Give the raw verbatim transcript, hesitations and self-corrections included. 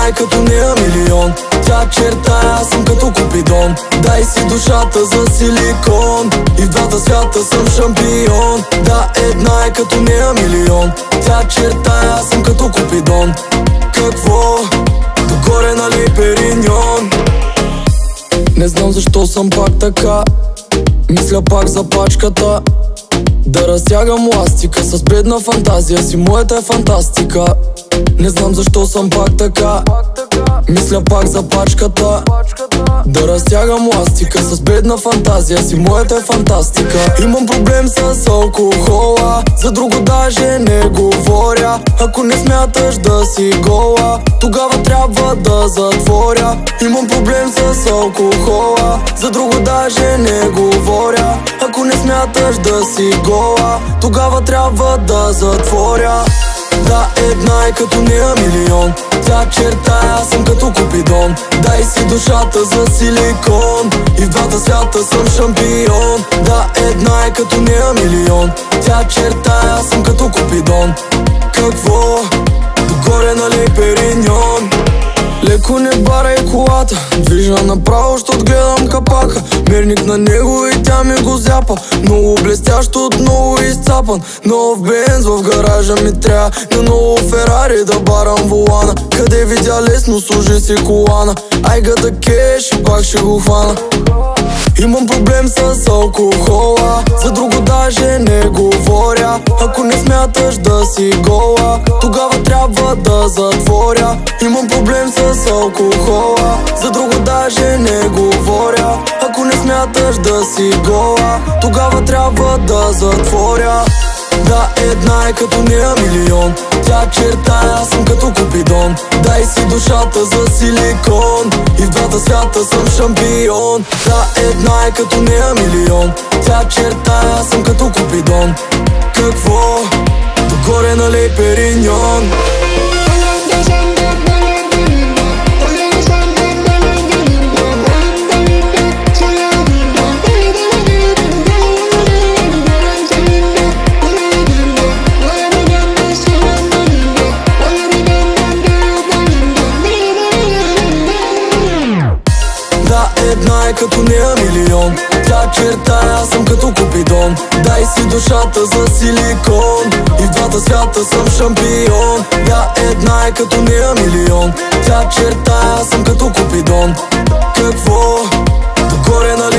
една е като нея милион. Тя черта, аз съм като Купидон. Дай си душата за силикон. И в двата свята съм шампион. Да, една е като нея милион. Тя черта, аз съм като Купидон. Какво? Догоре нали Периньон. Не знам защо съм пак така. Мисля пак за пачката. Да разтягам ластика с бедна фантазия си, моята е фантастика. Не знам защо съм пак така. Мисля пак за пачката. Да разтягам ластика с бедна фантазия си, моята е фантастика. Имам проблем с алкохола, за друго даже не говоря. Ако не смяташ да си гола, тогава трябва да затворя. Имам проблем с алкохола, за друго даже не говоря. Ако не смяташ да си гола, тогава трябва да затворя. Да, една е като нея милион. Тя черта, аз съм като Купидон. Дай си душата за силикон. И в двата свята съм шампион. Да, една е като нея милион. Тя черта, аз съм като Купидон. Какво? Догоре нали Периньон. Леко не барай колата, движа направо, щот гледам капака. Мерник на него и тя ми го зяпа. Много блестящ, отново изцапан. Нов бенз в гаража ми трябва. На ново Ферари да барам волана. Къде видя лесно, служи си колана. Айгата кеш и пак ще го хвана. Имам проблем с алкохола, за друго даже не говоря. Ако не смяташ да си гола, тогава трябва да затворя. Имам проблем с алкохола, за друго даже не говоря. Ако не смяташ да си гола, тогава трябва да затворя. Да, една е като нея милион. Тя черта, аз съм като Купидон. Дай си душата за силикон. И в двата свята съм шампион. Да, една е като нея милион. Тя черта, аз съм като Купидон. Какво? Догоре нали Периньон. Една е като нея милион. Тя черта, аз съм като Купидон. Дай си душата за силикон. И в двата свята съм шампион. Да, една е като нея милион. Тя черта, аз съм като Купидон. Какво? Догоре нали